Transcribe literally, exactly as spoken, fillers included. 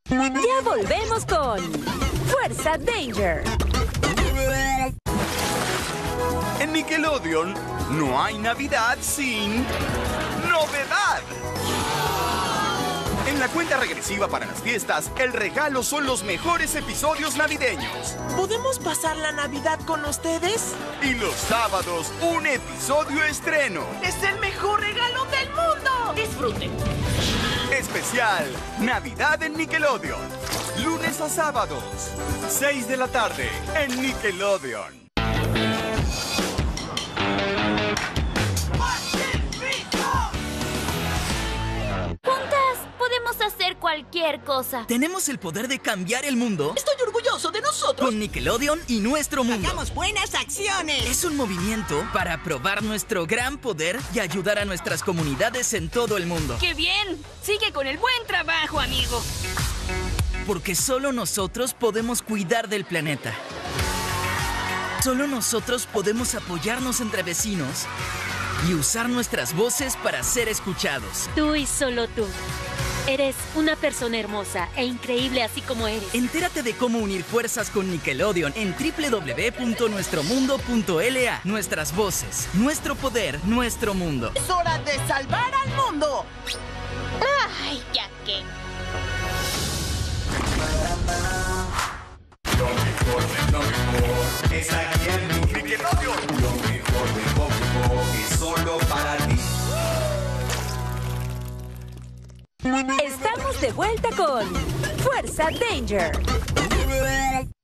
Ya volvemos con Fuerza Danger. En Nickelodeon no hay Navidad sin novedad. En la cuenta regresiva para las fiestas, el regalo son los mejores episodios navideños. ¿Podemos pasar la Navidad con ustedes? Y los sábados, un episodio estreno. ¡Es el mejor regalo del mundo! ¡Disfruten! Especial Navidad en Nickelodeon. Lunes a sábados, seis de la tarde en Nickelodeon. Hacer cualquier cosa. Tenemos el poder de cambiar el mundo. Estoy orgulloso de nosotros. Con Nickelodeon y nuestro mundo. Hagamos buenas acciones. Es un movimiento para probar nuestro gran poder y ayudar a nuestras comunidades en todo el mundo. ¡Qué bien! Sigue con el buen trabajo, amigo. Porque solo nosotros podemos cuidar del planeta. Solo nosotros podemos apoyarnos entre vecinos y usar nuestras voces para ser escuchados. Tú y solo tú. Eres una persona hermosa e increíble así como eres. Entérate de cómo unir fuerzas con Nickelodeon en doble u doble u doble u punto nuestro mundo punto l a. Nuestras voces, nuestro poder, nuestro mundo. ¡Es hora de salvar al mundo! ¡Ay, ya que! Lo mejor de lo mejor está aquí en Nickelodeon. Lo mejor de lo mejor es solo para ti. Estamos de vuelta con Fuerza Danger.